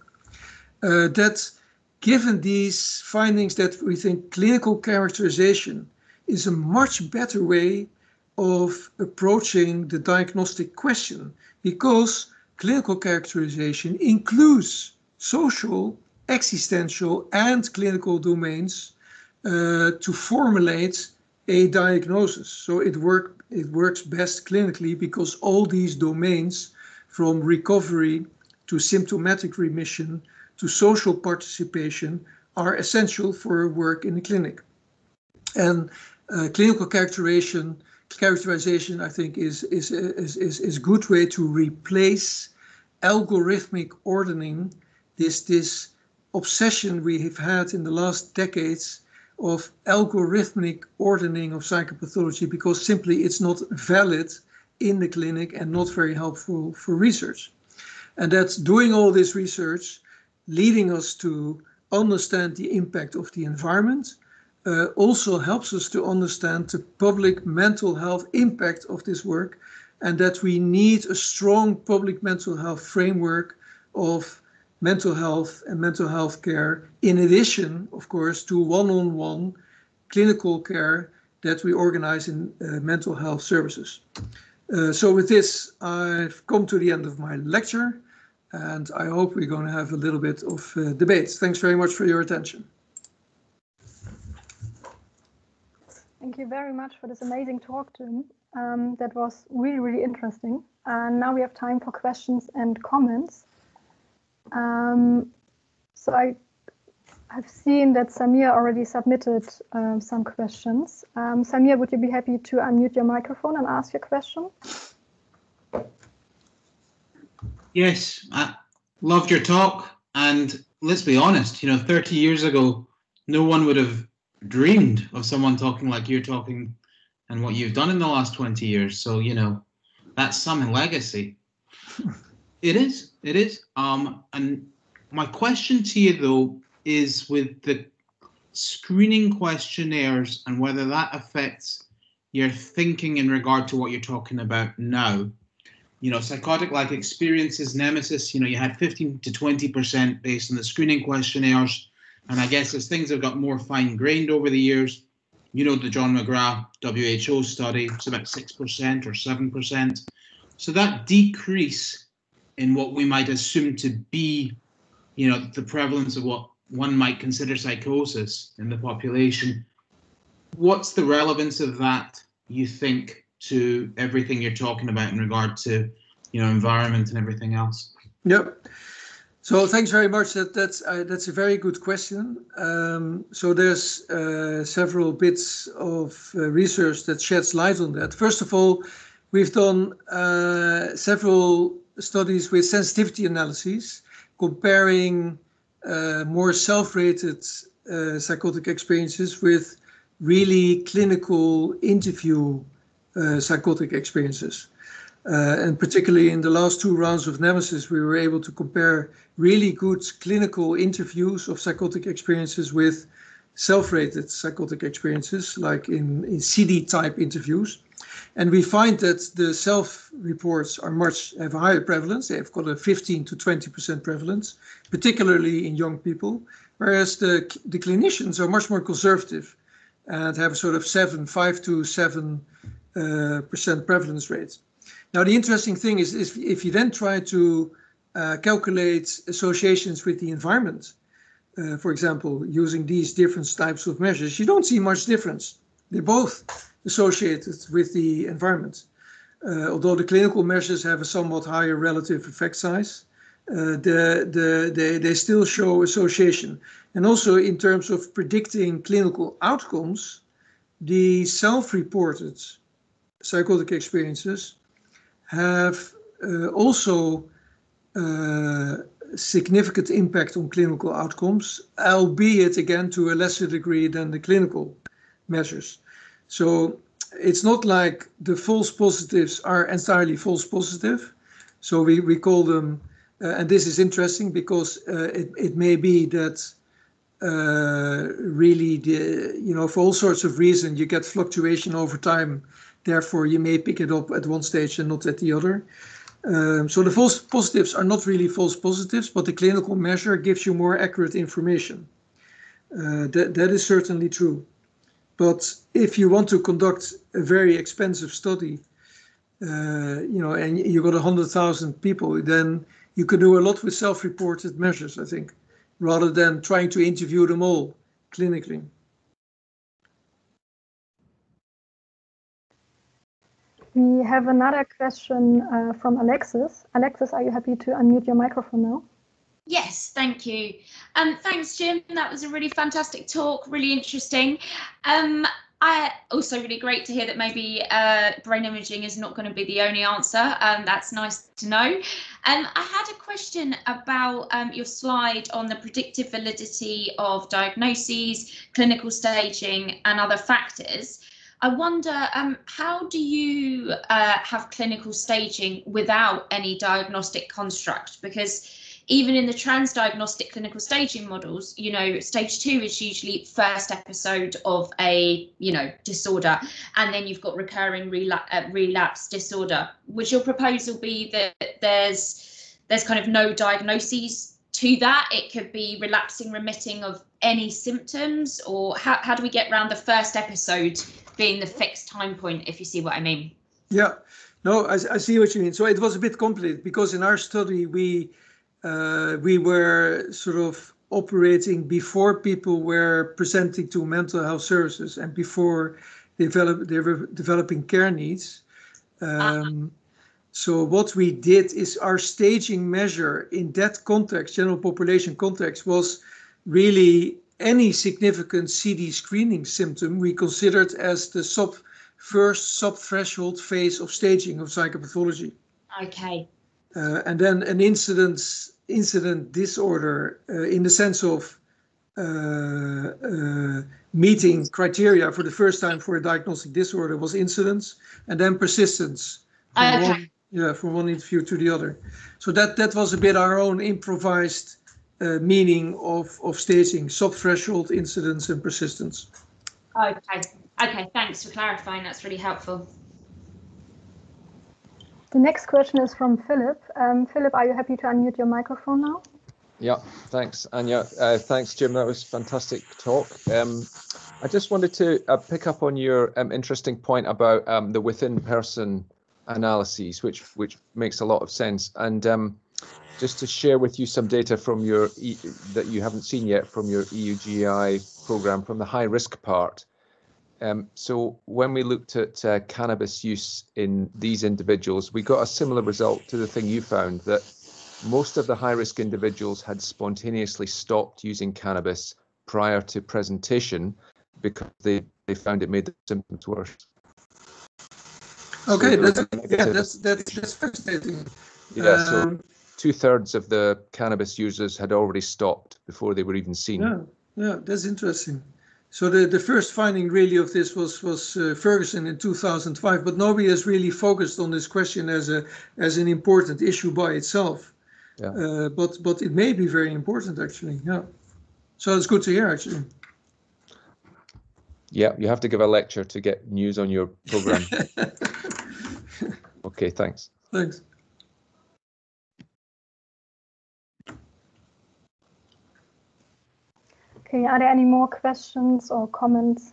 Uh, that given these findings, that we think clinical characterization is a much better way of approaching the diagnostic question, because clinical characterization includes social, existential, and clinical domains uh, to formulate a diagnosis. So it, work, it works best clinically because all these domains, from recovery to symptomatic remission to social participation, are essential for work in the clinic. And uh, clinical characterization, characterization, I think, is is is is is a good way to replace algorithmic ordering. This this obsession we have had in the last decades of algorithmic ordering of psychopathology, because simply it's not valid in the clinic and not very helpful for research. And that's doing all this research, leading us to understand the impact of the environment, uh, also helps us to understand the public mental health impact of this work, and that we need a strong public mental health framework of mental health and mental health care, in addition, of course, to one-on-one clinical care that we organize in uh, mental health services. Uh, so with this, I've come to the end of my lecture, and I hope we're going to have a little bit of uh, debate. Thanks very much for your attention. Thank you very much for this amazing talk, Jim. Um, that was really, really interesting. And now we have time for questions and comments. Um, so I I've seen that Samir already submitted um, some questions. Um, Samir, would you be happy to unmute your microphone and ask your question? Yes, I loved your talk. And let's be honest, you know, thirty years ago, no one would have dreamed of someone talking like you're talking and what you've done in the last twenty years. So, you know, that's some legacy. It is, it is. Um, and my question to you, though, is with the screening questionnaires and whether that affects your thinking in regard to what you're talking about now. You know, psychotic-like experiences, Nemesis, you know, you had fifteen to twenty percent based on the screening questionnaires. And I guess as things have got more fine-grained over the years, you know, the John McGrath W H O study, it's about six percent or seven percent. So that decrease in what we might assume to be, you know, the prevalence of what one might consider psychosis in the population. What's the relevance of that, you think, to everything you're talking about in regard to, you know, environment and everything else? Yep. So thanks very much. That that's uh, that's a very good question. Um, so there's uh, several bits of uh, research that sheds light on that. First of all, we've done uh, several studies with sensitivity analyses comparing uh, more self-rated uh, psychotic experiences with really clinical interview uh, psychotic experiences. Uh, and particularly in the last two rounds of Nemesis, we were able to compare really good clinical interviews of psychotic experiences with self-rated psychotic experiences, like in, in C D type interviews. And we find that the self-reports are much, have a higher prevalence. They've got a fifteen to twenty percent prevalence, particularly in young people, whereas the, the clinicians are much more conservative and have a sort of seven, five to seven uh, percent prevalence rate. Now, the interesting thing is, is if you then try to uh, calculate associations with the environment, uh, for example, using these different types of measures, you don't see much difference. They're both associated with the environment. Uh, although the clinical measures have a somewhat higher relative effect size, uh, the, the, they, they still show association. And also in terms of predicting clinical outcomes, the self-reported psychotic experiences have uh, also uh, significant impact on clinical outcomes, albeit again to a lesser degree than the clinical measures. So it's not like the false positives are entirely false positive. So we, we call them, uh, and this is interesting because uh, it, it may be that uh, really, the, you know, for all sorts of reasons, you get fluctuation over time. Therefore, you may pick it up at one stage and not at the other. Um, so the false positives are not really false positives, but the clinical measure gives you more accurate information. Uh, that, that is certainly true. But if you want to conduct a very expensive study, uh, you know, and you got one hundred thousand people, then you can do a lot with self-reported measures, I think, rather than trying to interview them all clinically. We have another question uh, from Alexis. Alexis, are you happy to unmute your microphone now? Yes, thank you. Um, thanks, Jim. That was a really fantastic talk, really interesting. Um, I also really great to hear that maybe uh, brain imaging is not going to be the only answer. Um, that's nice to know. Um, I had a question about um, your slide on the predictive validity of diagnoses, clinical staging, and other factors. I wonder, um, how do you uh, have clinical staging without any diagnostic construct? Because even in the transdiagnostic clinical staging models, you know, stage two is usually first episode of a, you know, disorder, and then you've got recurring relapse, uh, relapse disorder. Would your proposal be that there's there's kind of no diagnoses to that? It could be relapsing, remitting of any symptoms, or how, how do we get around the first episode being the fixed time point, if you see what I mean? Yeah, no, I, I see what you mean. So it was a bit complicated because in our study, we uh, we were sort of operating before people were presenting to mental health services and before they, develop, they were developing care needs. Um, uh-huh. So what we did is our staging measure in that context, general population context, was really any significant C D screening symptom we considered as the sub first sub-threshold phase of staging of psychopathology. Okay. Uh, and then an incident incident disorder uh, in the sense of uh, uh, meeting criteria for the first time for a diagnostic disorder was incidence, and then persistence from Okay. one, yeah, from one interview to the other. So that that was a bit our own improvised uh, meaning of of staging: sub-threshold, incidence, and persistence. Okay. Okay. Thanks for clarifying. That's really helpful. The next question is from Philip. Um, Philip, are you happy to unmute your microphone now? Yeah, thanks, Anja. Uh, thanks, Jim. That was a fantastic talk. Um, I just wanted to uh, pick up on your um, interesting point about um, the within-person analyses, which which makes a lot of sense. And um, just to share with you some data from your e that you haven't seen yet from your E U G I program from the high-risk part. Um, so when we looked at uh, cannabis use in these individuals, we got a similar result to the thing you found, that most of the high-risk individuals had spontaneously stopped using cannabis prior to presentation because they, they found it made the symptoms worse. Okay, so that's, yeah, that's, that's, that's fascinating. Yeah, um, so two-thirds of the cannabis users had already stopped before they were even seen. Yeah, yeah, that's interesting. So the, the first finding really of this was was uh, Ferguson in two thousand five, but nobody has really focused on this question as a as an important issue by itself. Yeah. Uh, but but it may be very important actually. Yeah. So it's good to hear actually. Yeah, you have to give a lecture to get news on your program. Okay, thanks. Thanks. Okay, are there any more questions or comments?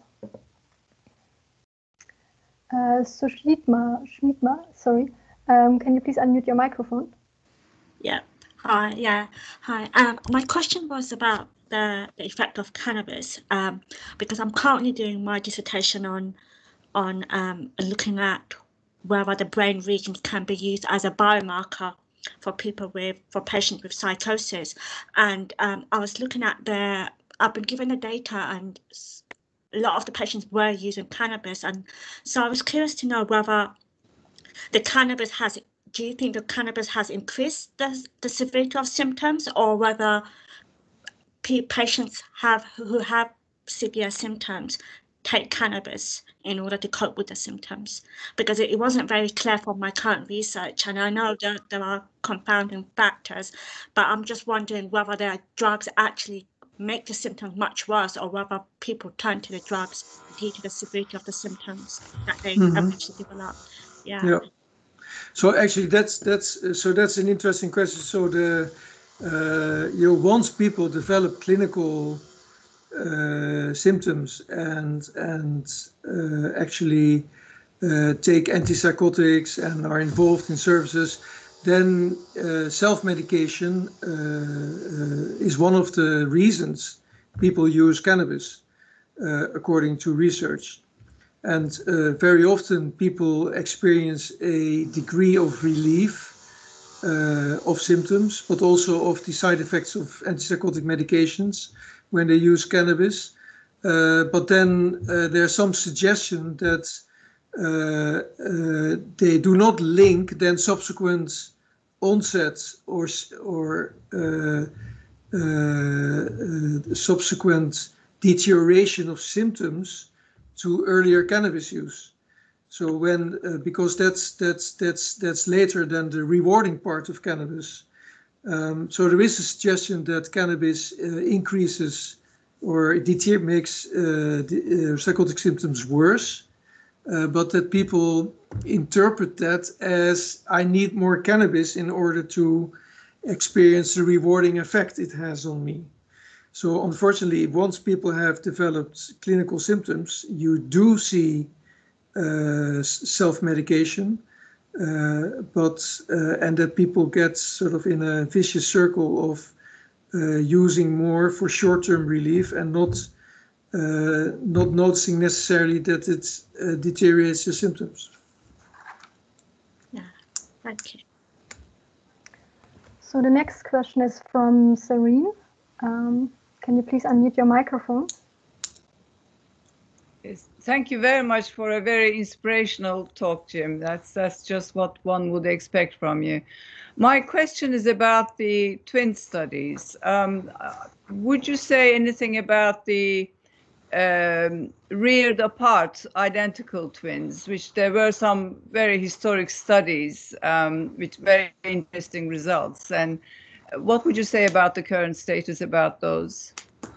Uh, Sushmitma, Shmitma, sorry, um, can you please unmute your microphone? Yeah, hi, yeah, hi. Um, my question was about the, the effect of cannabis, um, because I'm currently doing my dissertation on, on um, looking at whether the brain regions can be used as a biomarker for people with, for patients with psychosis. And um, I was looking at the, I've been given the data, and a lot of the patients were using cannabis. And so I was curious to know whether the cannabis has, do you think the cannabis has increased the, the severity of symptoms, or whether patients have who have severe symptoms take cannabis in order to cope with the symptoms? Because it, it wasn't very clear from my current research, and I know that there are confounding factors, but I'm just wondering whether their drugs actually make the symptoms much worse, or whether people turn to the drugs due to the severity of the symptoms that they Mm-hmm. eventually develop. Yeah. Yeah. So actually, that's that's so that's an interesting question. So the uh, you know, once people develop clinical uh, symptoms and and uh, actually uh, take antipsychotics and are involved in services, then uh, self-medication uh, uh, is one of the reasons people use cannabis, uh, according to research. And uh, very often people experience a degree of relief uh, of symptoms, but also of the side effects of antipsychotic medications when they use cannabis. Uh, but then uh, there's some suggestion that uh, uh, they do not link then subsequent onset or, or uh, uh, uh, subsequent deterioration of symptoms to earlier cannabis use. So when uh, because that's that's that's that's later than the rewarding part of cannabis. Um, so there is a suggestion that cannabis uh, increases or deter makes uh, the, uh, psychotic symptoms worse, uh, but that people interpret that as I need more cannabis in order to experience the rewarding effect it has on me. So unfortunately, once people have developed clinical symptoms, you do see uh, self-medication, uh, but uh, and that people get sort of in a vicious circle of uh, using more for short-term relief and not uh, not noticing necessarily that it uh, deteriorates the symptoms. Yeah, thank you. So the next question is from Serene. Um, can you please unmute your microphone? Yes. Thank you very much for a very inspirational talk, Jim. That's that's just what one would expect from you. My question is about the twin studies. Um, would you say anything about the um, reared apart identical twins, which there were some very historic studies um, with very interesting results? And what would you say about the current status about those?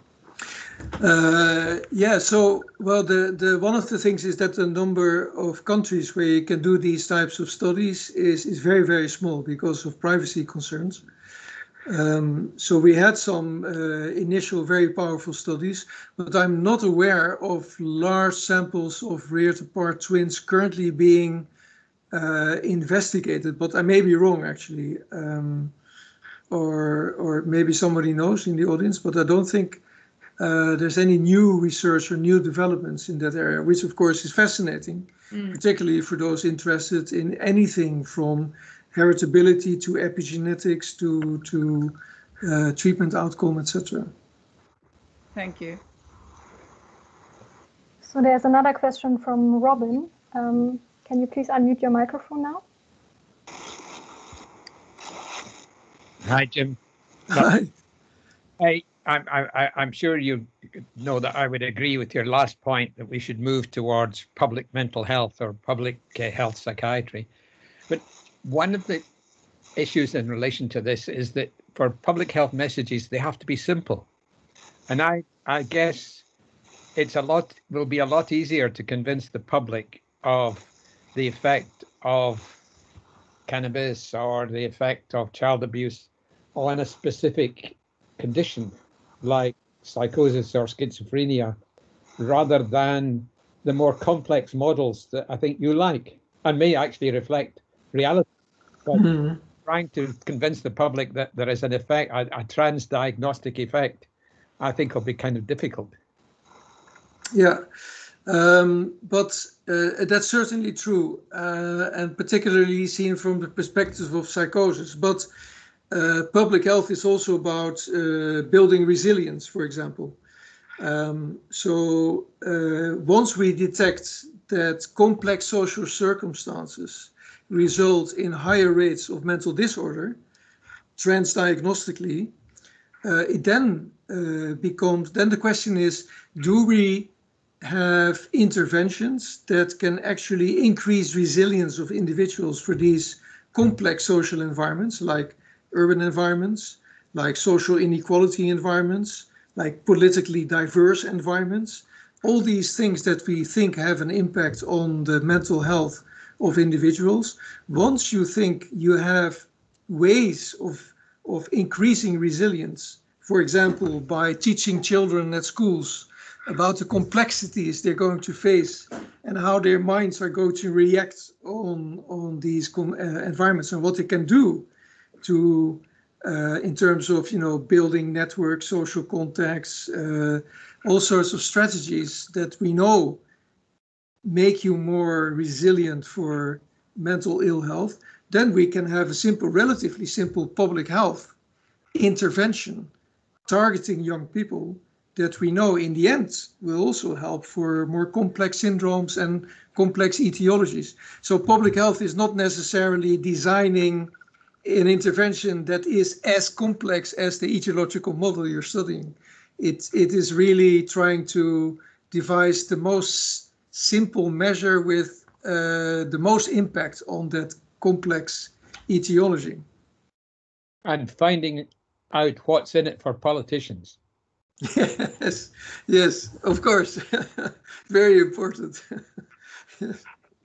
Uh, yeah, so, well, the, the one of the things is that the number of countries where you can do these types of studies is, is very, very small because of privacy concerns. Um, so we had some uh, initial very powerful studies, but I'm not aware of large samples of reared apart twins currently being uh, investigated, but I may be wrong actually. Um, or, or maybe somebody knows in the audience, but I don't think Uh, there's any new research or new developments in that area, which of course is fascinating, mm. particularly for those interested in anything from heritability to epigenetics to, to uh, treatment outcome, et cetera. Thank you. So there's another question from Robin. Um, can you please unmute your microphone now? Hi, Jim. Hi. Hey. I'm, I, I'm sure you know that I would agree with your last point that we should move towards public mental health or public uh, health psychiatry. But one of the issues in relation to this is that for public health messages, they have to be simple. And I, I guess it's a lot, will be a lot easier to convince the public of the effect of cannabis or the effect of child abuse on a specific condition like psychosis or schizophrenia, rather than the more complex models that I think you like and may actually reflect reality. But mm-hmm. trying to convince the public that there is an effect, a, a trans-diagnostic effect, I think will be kind of difficult. Yeah, um, but uh, that's certainly true, uh, and particularly seen from the perspective of psychosis. But Uh, public health is also about uh, building resilience, for example. Um, so uh, once we detect that complex social circumstances result in higher rates of mental disorder, transdiagnostically, uh, it then uh, becomes, then the question is, do we have interventions that can actually increase resilience of individuals for these complex social environments, like urban environments, like social inequality environments, like politically diverse environments, all these things that we think have an impact on the mental health of individuals. Once you think you have ways of, of increasing resilience, for example, by teaching children at schools about the complexities they're going to face and how their minds are going to react on, on these uh, environments and what they can do to, uh, in terms of, you know, building networks, social contacts, uh, all sorts of strategies that we know make you more resilient for mental ill health, then we can have a simple, relatively simple public health intervention targeting young people that we know in the end will also help for more complex syndromes and complex etiologies. So public health is not necessarily designing an intervention that is as complex as the etiological model you're studying. It, it is really trying to devise the most simple measure with uh, the most impact on that complex etiology. And finding out what's in it for politicians. Yes, yes, of course. Very important. Yes.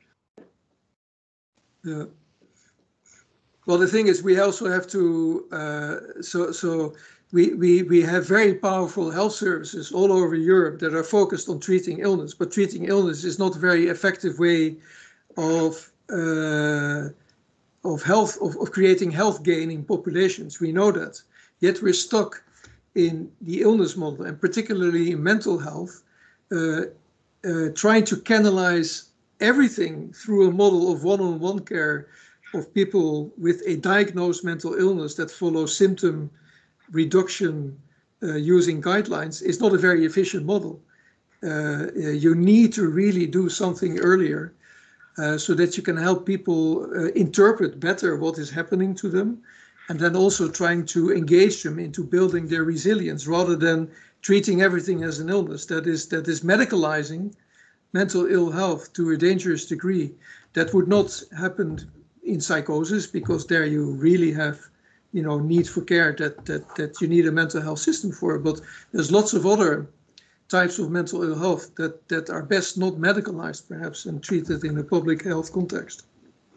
Yeah. Well, the thing is, we also have to, uh, so so we, we, we have very powerful health services all over Europe that are focused on treating illness, but treating illness is not a very effective way of, uh, of health, of, of creating health gain in populations. We know that. Yet we're stuck in the illness model, and particularly in mental health, uh, uh, trying to canalize everything through a model of one-on-one care of people with a diagnosed mental illness that follows symptom reduction uh, using guidelines is not a very efficient model. uh, you need to really do something earlier uh, so that you can help people uh, interpret better what is happening to them, and then also trying to engage them into building their resilience rather than treating everything as an illness. That is, that is medicalizing mental ill health to a dangerous degree. That would not happen in psychosis, because there you really have, you know, need for care that, that, that you need a mental health system for. But there's lots of other types of mental ill health that, that are best not medicalized, perhaps, and treated in a public health context.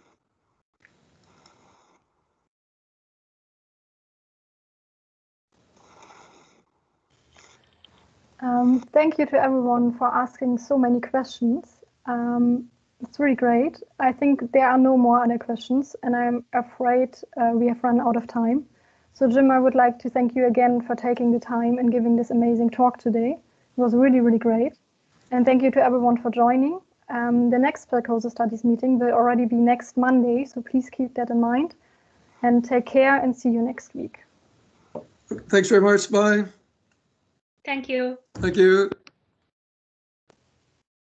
Um, thank you to everyone for asking so many questions. Um, it's really great. I think there are no more other questions, and I'm afraid uh, we have run out of time. So Jim, I would like to thank you again for taking the time and giving this amazing talk today. It was really, really great. And thank you to everyone for joining. Um, the next Psychosis Studies meeting will already be next Monday, so please keep that in mind. And take care, and see you next week. Thanks very much. Bye. Thank you. Thank you.